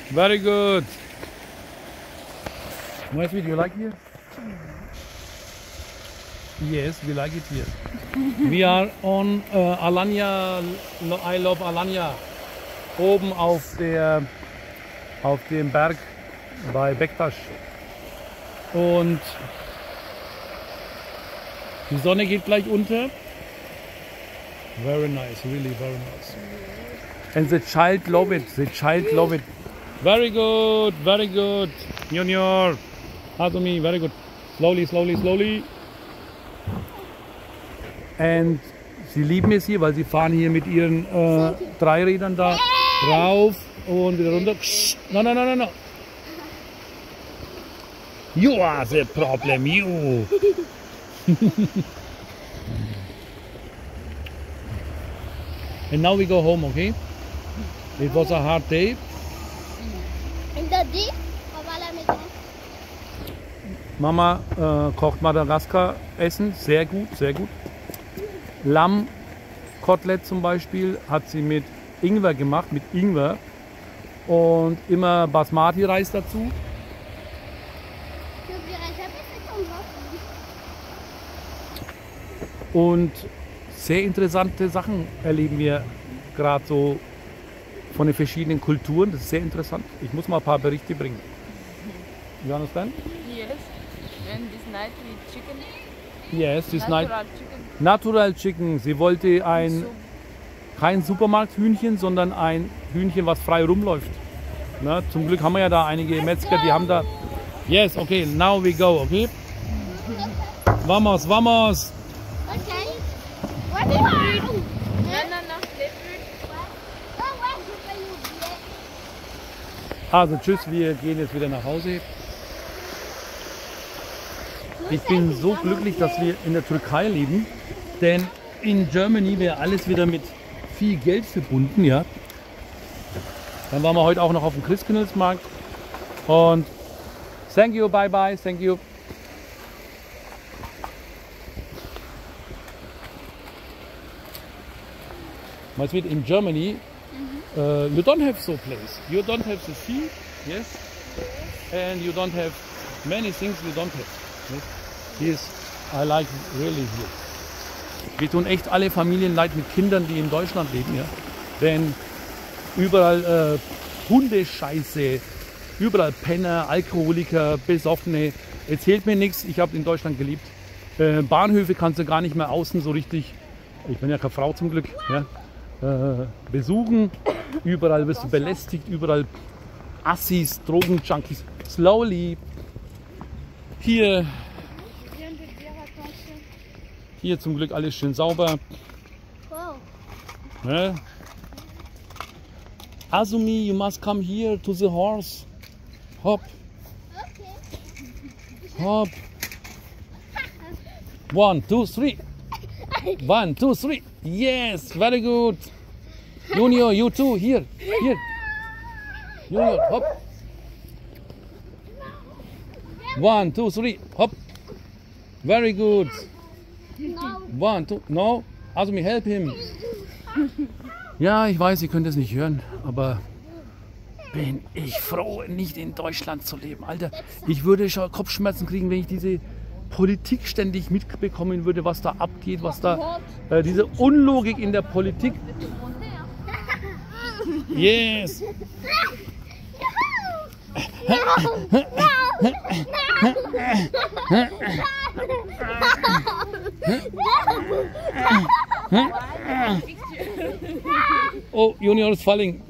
Very good. My sweet, you like here? Yes, we like it here. We are on Alanya, I love Alanya. Oben auf dem Berg bei Bektaş. Und die Sonne geht gleich unter. Very nice, really very nice. And the child love it, the child love it. Very good, Junior. Azumi, very good. Slowly, slowly, slowly. And sie lieben es hier, weil sie fahren hier mit ihren Dreirädern da rauf und wieder runter. No, no, no, no, no. You are the problem, you. And now we go home, okay? It was a hard day. And Daddy, Mama kocht Madagaskar Essen, sehr gut, sehr gut. Lammkotelett zum Beispiel hat sie mit Ingwer gemacht, mit Ingwer und immer Basmati-Reis dazu. Und sehr interessante Sachen erleben wir gerade so von den verschiedenen Kulturen. Das ist sehr interessant. Ich muss mal ein paar Berichte bringen. You understand? Yes. And this night with chicken. Yes, this Natural night. chicken. Natural Chicken. Sie wollte kein Supermarkthühnchen, sondern ein Hühnchen, was frei rumläuft. Na, zum Glück haben wir ja da einige Metzger, die haben da. Yes, okay, now we go, okay? Vamos, vamos! Okay. No, no, no. Also tschüss, wir gehen jetzt wieder nach Hause. Ich bin so glücklich, dass wir in der Türkei leben, denn in Germany wäre alles wieder mit viel Geld verbunden, ja. Dann waren wir heute auch noch auf dem Christkindlesmarkt und thank you, bye bye, thank you. My sweet, in Germany, you don't have so place. You don't have the sea, yes, and you don't have many things you don't have. Yes? Yes, I like really here. Wir tun echt alle Familien leid mit Kindern, die in Deutschland leben, ja. Denn überall Hundescheiße, überall Penner, Alkoholiker, Besoffene. Erzählt mir nichts, ich habe in Deutschland gelebt. Bahnhöfe kannst du gar nicht mehr außen so richtig, ich bin ja keine Frau zum Glück, ja, besuchen. Überall wirst du belästigt, überall Assis, Drogenjunkies. Slowly. Hier zum Glück alles schön sauber. Wow. Ne? Azumi, you must come here to the horse. Hop, Okay. hop. 1, 2, 3. 1, 2, 3. Yes, very good. Junior, you too. Here, here. Junior, hop. 1, 2, 3. Hop. Very good. No. 1, 2. No. Azumi, help him. Ja, ich weiß, ihr könnt es nicht hören, aber bin ich froh, nicht in Deutschland zu leben. Alter, ich würde schon Kopfschmerzen kriegen, wenn ich diese Politik ständig mitbekommen würde, was da abgeht, was da, diese Unlogik in der Politik. Yes. Oh, Junior ist falling.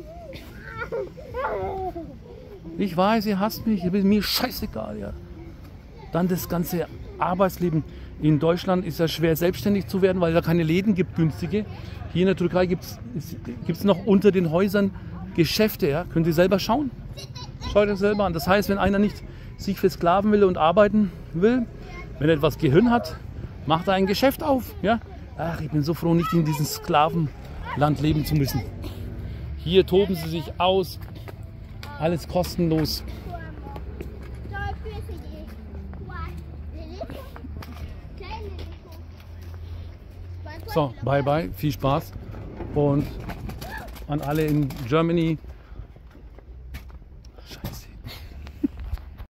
Ich weiß, ihr hasst mich, mir scheißegal, ja. Dann das ganze Arbeitsleben. In Deutschland ist es schwer, selbstständig zu werden, weil es da keine Läden gibt, günstige. Hier in der Türkei gibt es noch unter den Häusern Geschäfte, ja. Könnt ihr selber schauen. Schaut euch selber an. Das heißt, wenn einer nicht sich versklaven will und arbeiten will, wenn er etwas Gehirn hat, macht er ein Geschäft auf, ja. Ach, ich bin so froh, nicht in diesem Sklavenland leben zu müssen. Hier toben sie sich aus. Alles kostenlos. So, bye bye, viel Spaß und an alle in Germany.